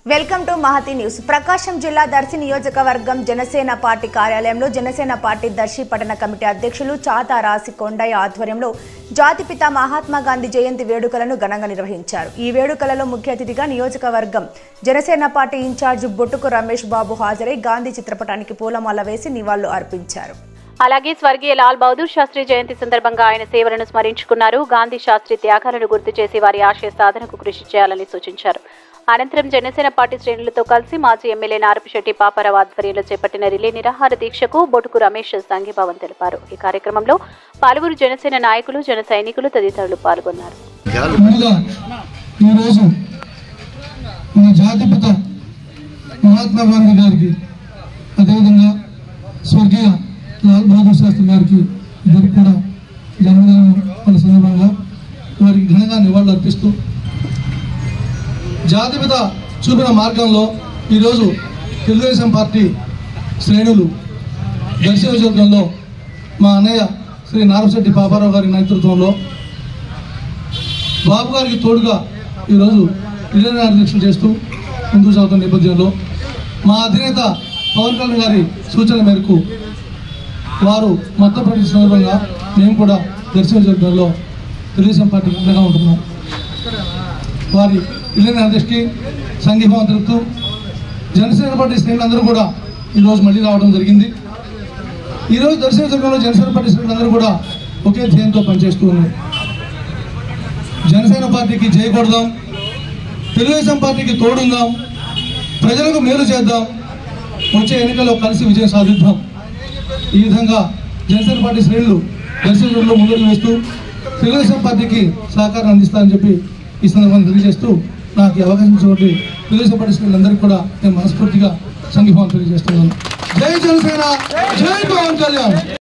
Welcome to Mahathi news. Prakasam జిల్లా దర్శి నియోజకవర్గం Janasena party కార్యాలయంలో జనసేన పార్టీ దర్శి పట్టణ కమిటీ అధ్యక్షులు చాతా రాసి కొండయ్య ఆధ్వర్యంలో జాతిపిత మహాత్మా గాంధీ జయంతి వేడుకలను ఘనంగా నిర్వహించారు. ఈ వేడుకలలో ముఖ్య అతిథిగా నియోజకవర్గం జనసేన పార్టీ ఇన్ఛార్జ్ బొట్టుకు రమేష్ బాబు హాజరై గాంధీ చిత్రపటానికి పూలమాల వేసి నివాళులు అర్పించారు. అలాగే స్వర్గీయ లాల్ బహదూర్ శాస్త్రి జయంతి సందర్భంగా ఆయన సేవలను స్మరించుకున్నారు. గాంధీ శాస్త్రి త్యాగాలను గుర్తు చేసి వారి ఆశయ సాధనకు కృషి చేయాలని సూచించారు. అనంతరం జనసేన పార్టీ శ్రేణులతో కలిసి మాజీ ఎమ్మెల్యే నారపశెట్టి పాపారావు ఆధ్వర్యంలో చేపట్టిన రిలే నిరాహార దీక్షకు బొట్టుకు రమేష్ సంఘీభావం తెలిపారు. ఈ కార్యక్రమంలో పలువురు జనసేన నాయకులు, జన సైనికులు తదితరులు పాల్గొన్నారు. మహాత్మా గాంధీ గారికి అదేవిధంగా స్వర్గీయ లాల్ బహదూర్ శాస్త్రి గారికి ఇద్దరు కూడా జన్మదినం సందర్భంగా వారికి ఘనంగా నివాళులు అర్పిస్తూ జాతిపిత చూపిన మార్గంలో ఈరోజు తెలుగుదేశం పార్టీ శ్రేణులు దర్శి నియోజకవర్గంలో మా అన్నయ్య శ్రీ నారపశెట్టి పాపారావు గారి నేతృత్వంలో బాబు గారికి తోడుగా ఈరోజు రిలే దీక్షలు చేస్తూ ముందుకు సాగుతున్న నేపథ్యంలో మా అధినేత పవన్ కళ్యాణ్ గారి సూచన మేరకు వారు మొత్తం ప్రకటించిన సందర్భంగా మేము కూడా దర్శి నియోజకవర్గంలో తెలుగుదేశం పార్టీకి అండగా ఉంటున్నాం. వారి రిలే దీక్షకి సంఘీభావం తెలుపుతూ జనసేన పార్టీ శ్రేణులందరూ కూడా ఈరోజు మళ్ళీ రావడం జరిగింది. ఈరోజు దర్శి నియోజకవర్గంలో జనసేన పార్టీ శ్రేణులందరూ కూడా ఒకే ధ్యేయంతో పనిచేస్తూ ఉన్నారు. జనసేన పార్టీకి జై కొడదాం, తెలుగుదేశం పార్టీకి తోడుందాం, ప్రజలకు మేలు చేద్దాం, వచ్చే ఎన్నికల్లో కలిసి విజయం సాధిద్దాం. ఈ విధంగా జనసేన పార్టీ శ్రేణులు దర్శకుల్లో ముందుకు వేస్తూ తెలుగుదేశం పార్టీకి సహకారం అందిస్తారని చెప్పి ఈ సందర్భంగా తెలియజేస్తూ నాకు ఈ అవకాశం ఇచ్చినటువంటి తెలుగుదేశం పార్టీ శ్రేణులందరికీ కూడా నేను మనస్ఫూర్తిగా సంఘీభావం తెలియజేస్తున్నాను. జై జనసేన, జై పవన్ కళ్యాణ్.